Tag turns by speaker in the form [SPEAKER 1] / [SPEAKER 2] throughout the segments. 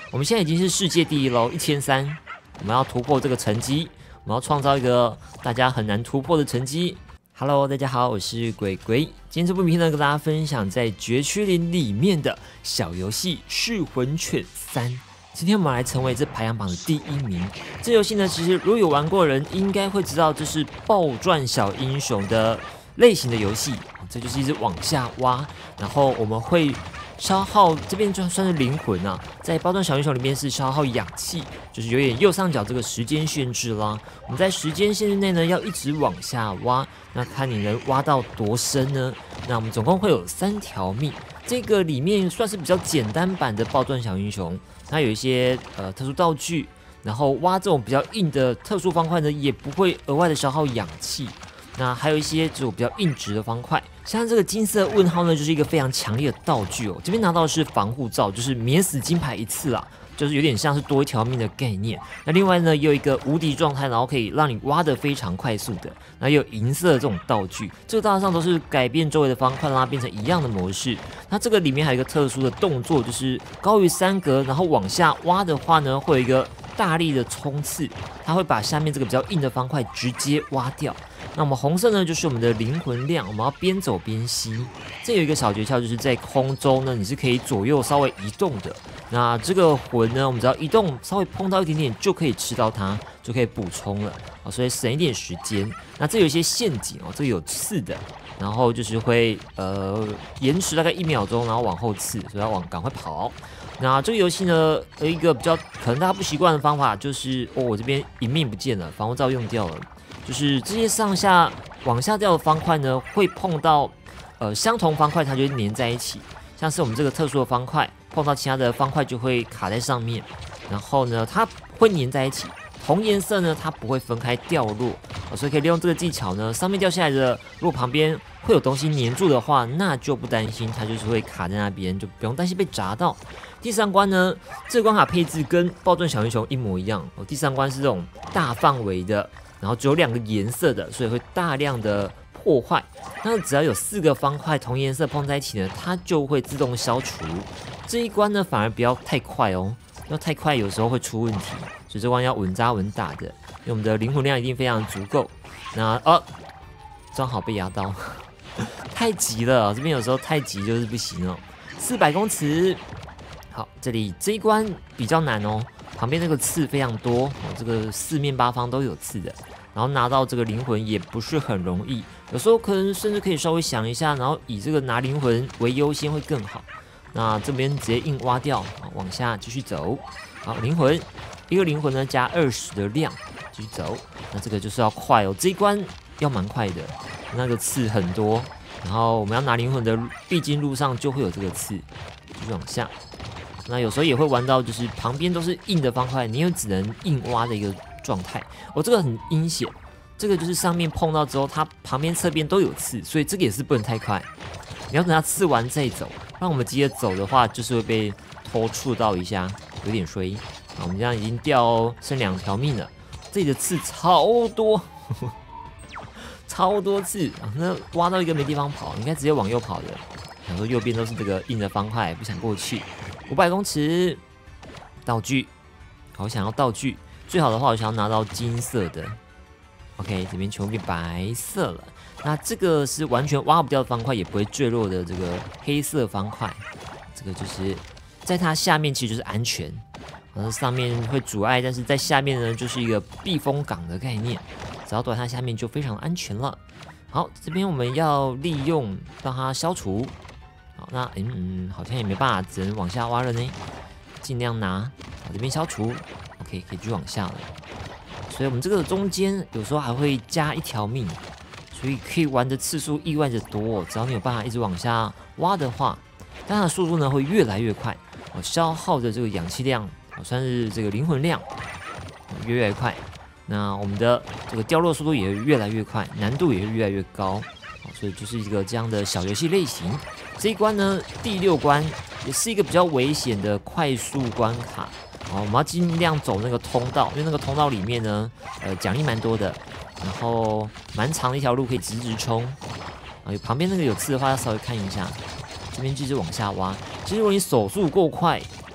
[SPEAKER 1] 我们现在已经是世界第一喽，1300，我们要突破这个成绩，我们要创造一个大家很难突破的成绩。Hello， 大家好，我是鬼鬼。今天这部影片呢，跟大家分享在绝区林里面的小游戏《噬魂犬3》。今天我们来成为这排行榜的第1名。这游戏呢，其实如果有玩过的人，应该会知道这是爆赚小英雄的类型的游戏。这就是一直往下挖，然后我们会消耗这边就算是灵魂啊，在爆赚小英雄里面是消耗氧气，就是有点右上角这个时间限制啦。我们在时间限制内呢，要一直往下挖，那看你能挖到多深呢？那我们总共会有3条命，这个里面算是比较简单版的爆赚小英雄，它有一些特殊道具，然后挖这种比较硬的特殊方块呢，也不会额外的消耗氧气。那还有一些这种比较硬直的方块，像这个金色问号呢，就是一个非常强烈的道具哦。这边拿到的是防护罩，就是免死金牌1次啦，就是有点像是多一条命的概念。那另外呢，也有一个无敌状态，然后可以让你挖得非常快速的。那也有银色的这种道具，这个大致上都是改变周围的方块，让它变成一样的模式。那这个里面还有一个特殊的动作，就是高于3格，然后往下挖的话呢，会有一个大力的冲刺，它会把下面这个比较硬的方块直接挖掉。那我们红色呢，就是我们的灵魂量，我们要边走边吸。这有一个小诀窍，就是在空中呢，你是可以左右稍微移动的。那这个魂呢，我们只要移动稍微碰到一点点，就可以吃到它，就可以补充了啊，所以省一点时间。那这有一些陷阱哦，这个有刺的，然后就是会延迟大概1秒钟，然后往后刺，所以要赶快跑。那这个游戏呢，一个比较可能大家不习惯的方法就是我这边一命不见了，防护罩用掉了。就是这些上下往下掉的方块呢，会碰到相同方块，它就会粘在一起。像是我们这个特殊的方块，碰到其他的方块就会卡在上面，然后呢，它会粘在一起。同颜色呢，它不会分开掉落，所以可以利用这个技巧呢，上面掉下来的，如果旁边会有东西粘住的话，那就不担心，它就是会卡在那边，就不用担心被砸到。第3关呢，这个关卡配置跟爆赚小英雄一模一样。第3关是这种大范围的。然后只有2个颜色的，所以会大量的破坏。那只要有4个方块同颜色碰在一起呢，它就会自动消除。这一关呢，反而不要太快哦，要太快有时候会出问题，所以这关要稳扎稳打的，因为我们的灵魂量一定非常足够。那正好被压到，太急了，这边有时候太急就是不行哦。400公尺，好，这里这一关比较难哦。旁边那个刺非常多，这个4面8方都有刺的，然后拿到这个灵魂也不是很容易，有时候可能甚至可以稍微想一下，然后以这个拿灵魂为优先会更好。那这边直接硬挖掉，往下继续走。好，灵魂一个灵魂呢加20的量，继续走。那这个就是要快哦，这一关要蛮快的，那个刺很多，然后我们要拿灵魂的必经路上就会有这个刺，继续往下。那有时候也会玩到，就是旁边都是硬的方块，你又只能硬挖的一个状态。这个很阴险，这个就是上面碰到之后，它旁边侧边都有刺，所以这个也是不能太快。你要等它刺完再走，让我们急着走的话，就是会被偷触到一下，有点衰。我们这样已经剩2条命了，这里的刺超多，超多刺，那挖到一个没地方跑，应该直接往右跑的。想说右边都是这个硬的方块，不想过去。500公尺，道具，好想要道具。最好的话，我想要拿到金色的。OK， 这边全部变白色了。那这个是完全挖不掉的方块，也不会坠落的这个黑色方块。这个就是在它下面其实就是安全，上面会阻碍，但是在下面呢就是一个避风港的概念。只要躲在它下面就非常安全了。好，这边我们要利用让它消除。好，那好像也没办法，只能往下挖了呢。尽量拿，好，这边消除 ，OK， 可以继续往下了。所以我们这个中间有时候还会加1条命，所以可以玩的次数意外的多。只要你有办法一直往下挖的话，但它的速度呢会越来越快，消耗的这个氧气量，算是这个灵魂量越来越快。那我们的这个掉落速度也会越来越快，难度也会越来越高。所以就是一个这样的小游戏类型。这一关呢，第6关也是一个比较危险的快速关卡。我们要尽量走那个通道，因为那个通道里面呢，奖励蛮多的，然后蛮长的一条路可以直冲。旁边那个有刺的话，要稍微看一下。这边继续往下挖。其实如果你手速够快，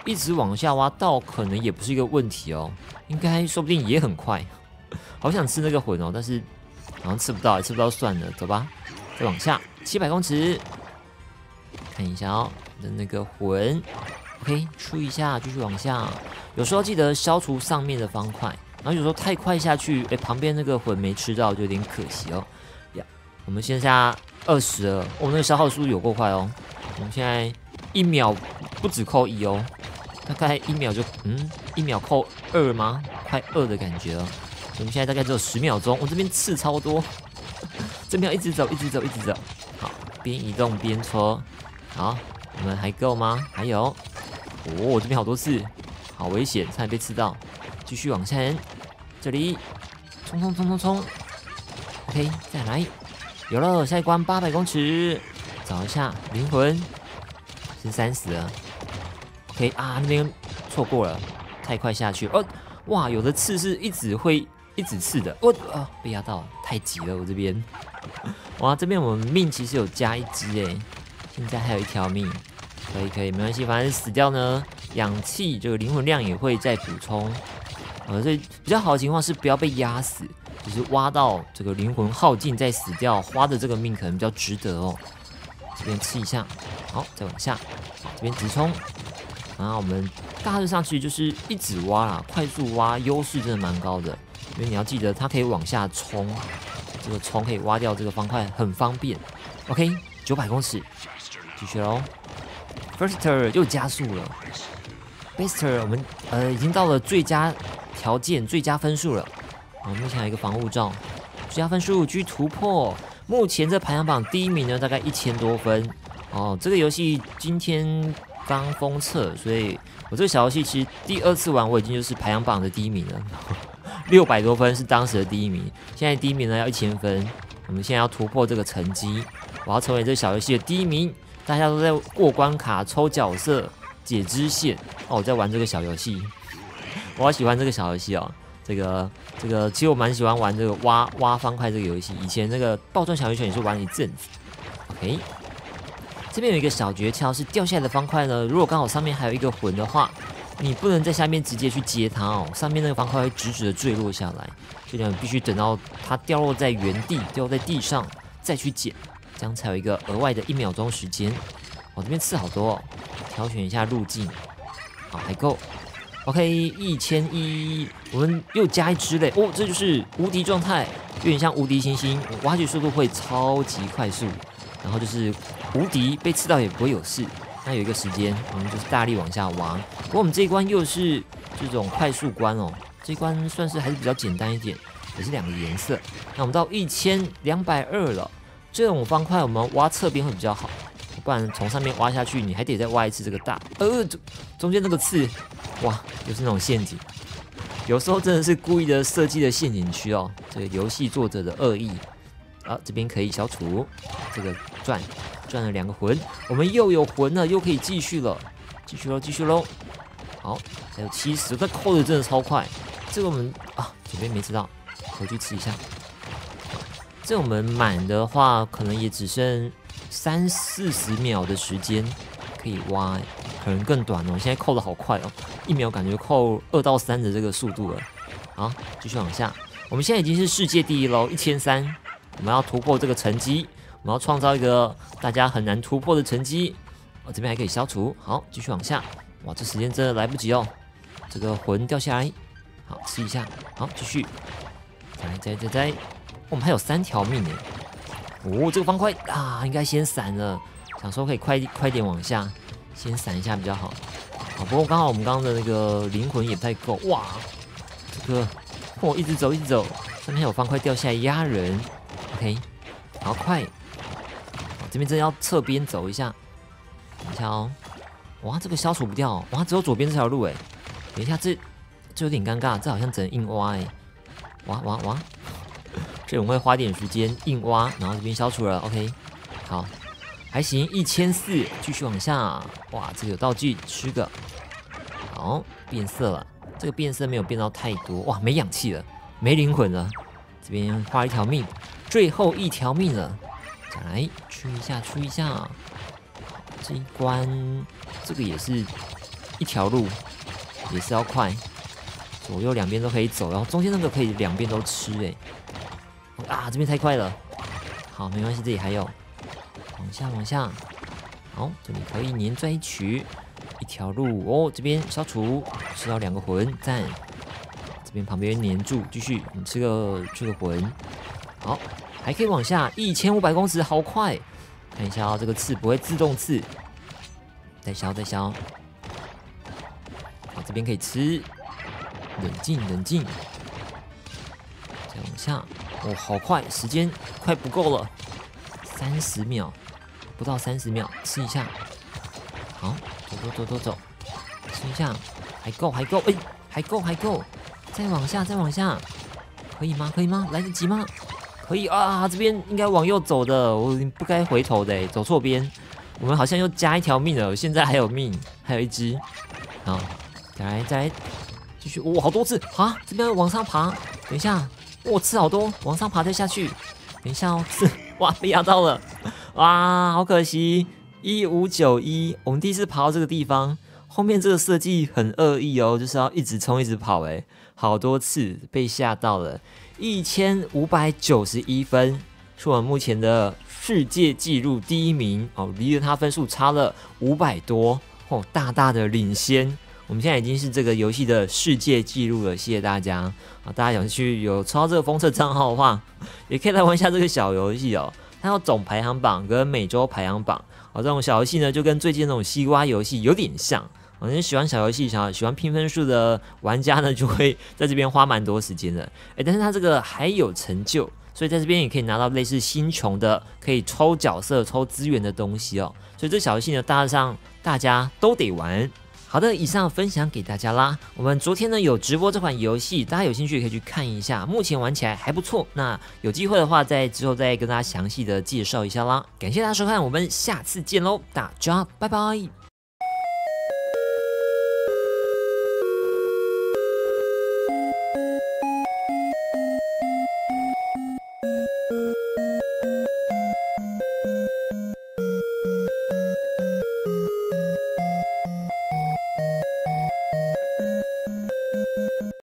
[SPEAKER 1] 一直往下挖，倒可能也不是一个问题哦，应该说不定也很快。好想吃那个魂哦，但是好像吃不到，吃不到算了，走吧，再往下700公尺，看一下哦，的那个魂 ，OK， 出一下，继续往下。有时候记得消除上面的方块，然后有时候太快下去，旁边那个魂没吃到，就有点可惜哦。呀，我们现在20了，那个消耗速度有够快哦。我们现在1秒不止扣1哦，大概1秒就1秒扣2吗？快2的感觉了。我们现在大概只有10秒钟，我这边刺超多，这边要一直走，一直走，一直走。好，边移动边戳。好，我们还够吗？还有，这边好多刺，好危险，差点被刺到。继续往前，这里冲冲冲冲冲。OK， 再来，有了，下一关800公尺，找一下灵魂，是30了。OK 啊，那边错过了，太快下去。哇，有的刺是一直刺的，被压到，太急了，我这边。哇，这边我们命其实有加1只哎，现在还有1条命，可以，没关系，反正死掉呢，氧气这个灵魂量也会再补充。所以比较好的情况是不要被压死，就是挖到这个灵魂耗尽再死掉，花的这个命可能比较值得哦。这边吃一下，好，再往下，这边直冲。然后我们大致上去就是一直挖啦，快速挖，优势真的蛮高的。因为你要记得，它可以往下冲，这个冲可以挖掉这个方块，很方便。OK， 900公尺，继续喽。Firster 又加速了 ，Bester 我们已经到了最佳条件、最佳分数了。目前有一个防护罩，最佳分数继续突破。目前这排行榜第1名呢，大概1000多分。这个游戏今天刚封测，所以我这个小游戏其实第2次玩，我已经就是排行榜的第1名了。600多分是当时的第1名，现在第1名呢要1000分，我们现在要突破这个成绩，我要成为这个小游戏的第1名。大家都在过关卡、抽角色、解支线，我在玩这个小游戏，我好喜欢这个小游戏哦。这个，其实我蛮喜欢玩这个挖方块这个游戏，以前那个暴赚小鱼犬也是玩了一阵子。OK， 这边有一个小诀窍，是掉下来的方块呢，如果刚好上面还有一个魂的话。你不能在下面直接去接它哦，上面那个方块会直直的坠落下来，所以你必须等到它掉落在原地，掉在地上再去捡，这样才有一个额外的1秒钟时间。这边刺好多哦，挑选一下路径，好还够。OK， 1001，我们又加1只嘞，这就是无敌状态，有点像无敌星星，挖掘速度会超级快速，然后就是无敌，被刺到也不会有事。那有一个时间，我们就是大力往下挖。不过我们这一关又是这种快速关哦，这一关算是还是比较简单一点，也是2个颜色。那我们到1220了，这种方块我们挖侧边会比较好，不然从上面挖下去，你还得再挖一次这个大。中间那个刺，哇，又是那种陷阱。有时候真的是故意的设计的陷阱区哦，这个游戏作者的恶意。这边可以消除这个赚了2个魂，我们又有魂了，又可以继续了，继续喽。好，还有70，这扣的真的超快。这个我们左边没吃到，回去吃一下。这我们满的话，可能也只剩30-40秒的时间可以挖，可能更短哦。现在扣的好快哦，1秒感觉扣2到3的这个速度了。好，继续往下，我们现在已经是世界第1喽，1300。我们要突破这个成绩，我们要创造一个大家很难突破的成绩。这边还可以消除。好，继续往下。哇，这时间真的来不及哦。这个魂掉下来，好吃一下。好，继续。再。我们还有3条命耶。这个方块应该先闪了，想说可以快点往下，先闪一下比较好。不过刚好我们刚刚的那个灵魂也不太够。哇，这个一直走，上面还有方块掉下来压人。OK， 好快，这边真的要侧边走一下，等一下哦。哇，这个消除不掉哦，哇，只有左边这条路哎。等一下，这有点尴尬，这好像只能硬挖哎。挖，这我们会花点时间硬挖，然后这边消除了 ，OK， 好，还行，1400，继续往下。哇，这个有道具，吃个。好，变色了，这个变色没有变到太多，哇，没氧气了，没灵魂了，这边花1条命。最后1条命了，再来出一下。这一关，这个也是一条路，也是要快，左右两边都可以走，然后中间那个可以两边都吃哎。啊，这边太快了，好，没关系，这里还有，往下，好，这里可以粘在一起，一条路哦，这边消除，吃到2个魂，赞。这边旁边粘住，继续，你吃个魂，好，还可以往下，1500公尺，好快。看一下哦，这个刺不会自动刺，再消。好，这边可以吃，冷静，再往下。哦，好快，时间快不够了，30秒，不到30秒，吃一下。好，走，吃一下，还够，哎，还够，再往下，可以吗？来得及吗？可以啊，这边应该往右走的，我不该回头的，走错边。我们好像又加1条命了，现在还有命，还有1只。好，再来，继续，好多次啊！这边往上爬，等一下。吃好多，往上爬再下去。等一下哦，哇，被压到了，哇，好可惜。1591，我们第一次爬到这个地方，后面这个设计很恶意哦，就是要一直冲一直跑，好多次被吓到了。1591分，是我们目前的世界纪录第1名哦，离了他分数差了500多哦，大大的领先。我们现在已经是这个游戏的世界纪录了，谢谢大家啊！大家有抽到这个封测账号的话，也可以来玩一下这个小游戏哦。它有总排行榜跟每周排行榜哦，这种小游戏呢，就跟最近那种西瓜游戏有点像。你喜欢小游戏、喜欢拼分数的玩家呢，就会在这边花蛮多时间的。但是它这个还有成就，所以在这边也可以拿到类似星穹的可以抽角色、抽资源的东西哦。所以这小游戏呢，大致上大家都得玩。好的，以上分享给大家啦。我们昨天呢有直播这款游戏，大家有兴趣也可以去看一下，目前玩起来还不错。那有机会的话，在之后再跟大家详细的介绍一下啦。感谢大家收看，我们下次见喽，大家拜拜。